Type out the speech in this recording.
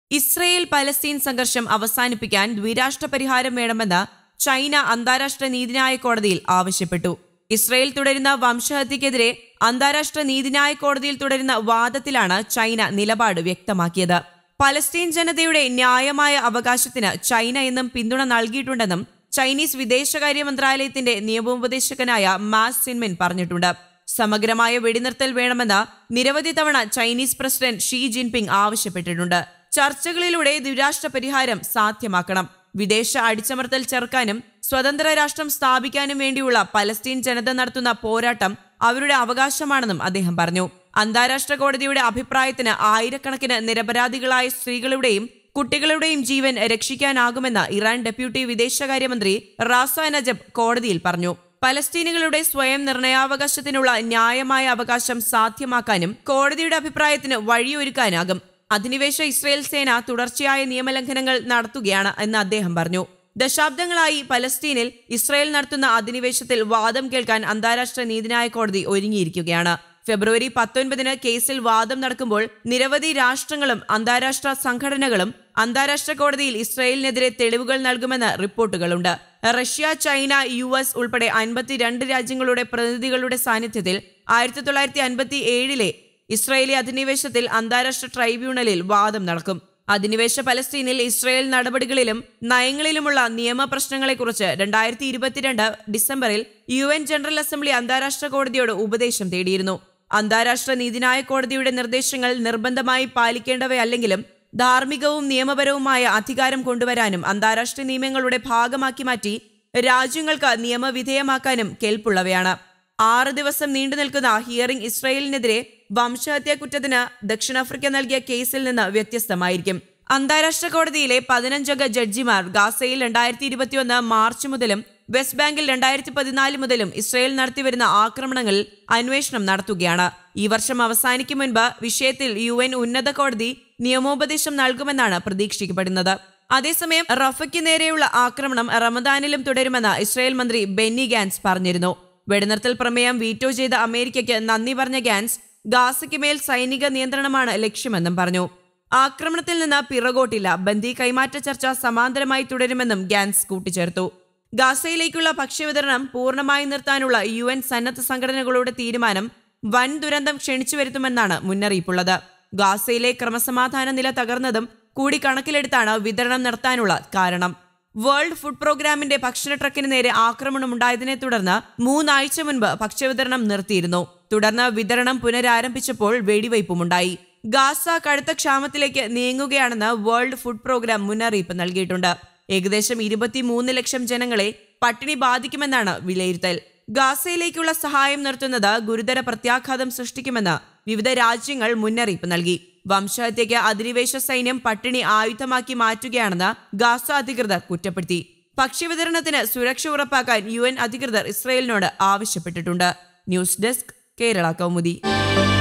Israel Palestine സംഘർഷം അവസാനിപ്പിക്കാൻ ദ്വിരാഷ്ട്ര പരിഹാരം വേണമെന്ന് ചൈന അന്താരാഷ്ട്ര നീതിന്യായ കോടതിയിൽ ആവശ്യപ്പെട്ടു. ഇസ്രയേൽ തുടരുന്ന വംശഹത്യക്കെതിരെ അന്താരാഷ്ട്ര നീതിന്യായ കോടതിയിൽ തുടരുന്ന വാദത്തിലാണ് ചൈന നിലപാട് വ്യക്തമാക്കിയത്. പലസ്തീൻ ജനതയുടെ ന്യായമായ അവകാശത്തിന് ചൈന എന്നും പിന്തുണ നൽകിയിട്ടുണ്ടെന്നും ചൈനീസ് വിദേശകാര്യ മന്ത്രാലയത്തിന്റെ നിയമോപദേശകനായ മാസ് സിൻമിൻ പറഞ്ഞിട്ടുണ്ട്. സമഗ്രമായ വെടിനിർത്തൽ വേണമെന്ന് നിരവധി തവണ ചൈനീസ് പ്രസിഡന്റ് ഷീ ജിൻപിങ് ആവശ്യപ്പെട്ടിട്ടുണ്ട്. ചർച്ചകളിലൂടെ ദ്വിരാഷ്ട്ര പരിഹാരം സാധ്യമാക്കണം. വിദേശ അടിച്ചമർത്തൽ ചെറുക്കാനും സ്വതന്ത്ര രാഷ്ട്രം സ്ഥാപിക്കാനും വേണ്ടിയുള്ള പലസ്തീൻ ജനത നടത്തുന്ന പോരാട്ടം അവരുടെ അവകാശമാണെന്നും അദ്ദേഹം പറഞ്ഞു. അന്താരാഷ്ട്ര കോടതിയുടെ അഭിപ്രായത്തിന് ആയിരക്കണക്കിന് നിരപരാധികളായ സ്ത്രീകളുടെയും കുട്ടികളുടെയും ജീവൻ രക്ഷിക്കാനാകുമെന്ന് ഇറാൻ ഡെപ്യൂട്ടി വിദേശകാര്യമന്ത്രി റാസ നജബ് കോടതിയിൽ പറഞ്ഞു. പലസ്തീനികളുടെ സ്വയം നിർണയാവകാശത്തിനുള്ള ന്യായമായ അവകാശം സാധ്യമാക്കാനും കോടതിയുടെ അഭിപ്രായത്തിന് വഴിയൊരുക്കാനാകും. അധിനിവേശ ഇസ്രയേൽ സേന തുടർച്ചയായ നിയമലംഘനങ്ങൾ നടത്തുകയാണ് എന്ന് അദ്ദേഹം പറഞ്ഞു. ദശാബ്ദങ്ങളായി പലസ്തീനിൽ ഇസ്രയേൽ നടത്തുന്ന അധിനിവേശത്തിൽ വാദം കേൾക്കാൻ അന്താരാഷ്ട്ര നീതിന്യായ കോടതി ഒരുങ്ങിയിരിക്കുകയാണ്. ഫെബ്രുവരി 19 കേസിൽ വാദം നടക്കുമ്പോൾ നിരവധി രാഷ്ട്രങ്ങളും അന്താരാഷ്ട്ര സംഘടനകളും അന്താരാഷ്ട്ര കോടതിയിൽ ഇസ്രയേലിനെതിരെ തെളിവുകൾ നൽകുമെന്ന് റിപ്പോർട്ടുകളുണ്ട്. റഷ്യ, ചൈന, US ഉൾപ്പെടെ 52 രാജ്യങ്ങളുടെ പ്രതിനിധികളുടെ സാന്നിധ്യത്തിൽ 1957 ഇസ്രയേലി അധിനിവേശത്തിൽ അന്താരാഷ്ട്ര ട്രൈബ്യൂണലിൽ വാദം നടക്കും. അധിനിവേശ പലസ്തീനിൽ ഇസ്രയേൽ നടപടികളിലും നയങ്ങളിലുമുള്ള നിയമപ്രശ്നങ്ങളെക്കുറിച്ച് 2022 ഡിസംബറിൽ UN ജനറൽ അസംബ്ലി അന്താരാഷ്ട്ര കോടതിയോട് ഉപദേശം തേടിയിരുന്നു. അന്താരാഷ്ട്ര നീതിന്യായ കോടതിയുടെ നിർദ്ദേശങ്ങൾ നിർബന്ധമായി പാലിക്കേണ്ടവയല്ലെങ്കിലും ധാർമ്മികവും നിയമപരവുമായ അധികാരം കൊണ്ടുവരാനും അന്താരാഷ്ട്ര നിയമങ്ങളുടെ ഭാഗമാക്കി മാറ്റി രാജ്യങ്ങൾക്ക് നിയമവിധേയമാക്കാനും കെൽപ്പുള്ളവയാണ്. 6 ദിവസം നീണ്ടുനിൽക്കുന്ന ഹിയറിംഗ് ഇസ്രയേലിനെതിരെ വംശഹത്യാ കുറ്റത്തിന് ദക്ഷിണാഫ്രിക്ക നൽകിയ കേസിൽ നിന്ന് വ്യത്യസ്തമായിരിക്കും. അന്താരാഷ്ട്ര കോടതിയിലെ 15 അംഗ ജഡ്ജിമാർ ഗാസയിൽ 2021 മാർച്ച് മുതലും വെസ്റ്റ് ബാങ്കിൽ 2014 മുതലും ഇസ്രയേൽ നടത്തിവരുന്ന ആക്രമണങ്ങളിൽ അന്വേഷണം നടത്തുകയാണ്. ഈ വർഷം അവസാനിക്കും മുൻപ് വിഷയത്തിൽ UN ഉന്നത കോടതി നിയമോപദേശം നൽകുമെന്നാണ് പ്രതീക്ഷിക്കപ്പെടുന്നത്. അതേസമയം റഫയ്ക്ക് നേരെയുള്ള ആക്രമണം റമദാനിലും തുടരുമെന്ന് ഇസ്രയേൽ മന്ത്രി ബെന്നി ഗാൻസ് പറഞ്ഞിരുന്നു. വെടിനിർത്തൽ പ്രമേയം വീറ്റോ ചെയ്ത അമേരിക്കയ്ക്ക് നന്ദി പറഞ്ഞ ഗാൻസ് ഗാസയ്ക്ക് മേൽ സൈനിക നിയന്ത്രണമാണ് ലക്ഷ്യമെന്നും പറഞ്ഞു. ആക്രമണത്തിൽ നിന്ന് പിറകോട്ടില്ല, ബന്ദി കൈമാറ്റ ചർച്ച സമാന്തരമായി തുടരുമെന്നും ഗാൻസ് കൂട്ടിച്ചേർത്തു. ഗാസയിലേക്കുള്ള ഭക്ഷ്യവിതരണം പൂർണ്ണമായി നിർത്താനുള്ള UN സന്നദ്ധ സംഘടനകളുടെ തീരുമാനം വൻ ദുരന്തം ക്ഷണിച്ചു വരുത്തുമെന്നാണ് മുന്നറിയിപ്പുള്ളത്. ഗാസയിലെ ക്രമസമാധാന നില തകർന്നതും കൂടി കണക്കിലെടുത്താണ് വിതരണം നടത്താനുള്ള കാരണം. വേൾഡ് ഫുഡ് പ്രോഗ്രാമിന്റെ ഭക്ഷണ ട്രക്കിന് നേരെ ആക്രമണമുണ്ടായതിനെ തുടർന്ന് 3 ആഴ്ച മുൻപ് ഭക്ഷ്യവിതരണം നിർത്തിയിരുന്നു. തുടർന്ന് വിതരണം പുനരാരംഭിച്ചപ്പോൾ വെടിവയ്പുമുണ്ടായി. ഗാസ കടുത്ത ക്ഷാമത്തിലേക്ക് നീങ്ങുകയാണെന്ന് വേൾഡ് ഫുഡ് പ്രോഗ്രാം മുന്നറിയിപ്പ് നൽകിയിട്ടുണ്ട്. ഏകദേശം 23 ലക്ഷം ജനങ്ങളെ പട്ടിണി ബാധിക്കുമെന്നാണ് വിലയിരുത്തൽ. ഗാസയിലേക്കുള്ള സഹായം നിർത്തുന്നത് ഗുരുതര പ്രത്യാഘാതം സൃഷ്ടിക്കുമെന്ന് വിവിധ രാജ്യങ്ങൾ മുന്നറിയിപ്പ് നൽകി. വംശഹത്യയ്ക്ക് അധിനിവേശ സൈന്യം പട്ടിണി ആയുധമാക്കി മാറ്റുകയാണെന്ന് ഗാസ അധികൃതർ കുറ്റപ്പെടുത്തി. ഭക്ഷ്യവിതരണത്തിന് സുരക്ഷ ഉറപ്പാക്കാൻ UN അധികൃതർ ഇസ്രയേലിനോട് ആവശ്യപ്പെട്ടിട്ടുണ്ട്. News desk, Kerala Kaumudi.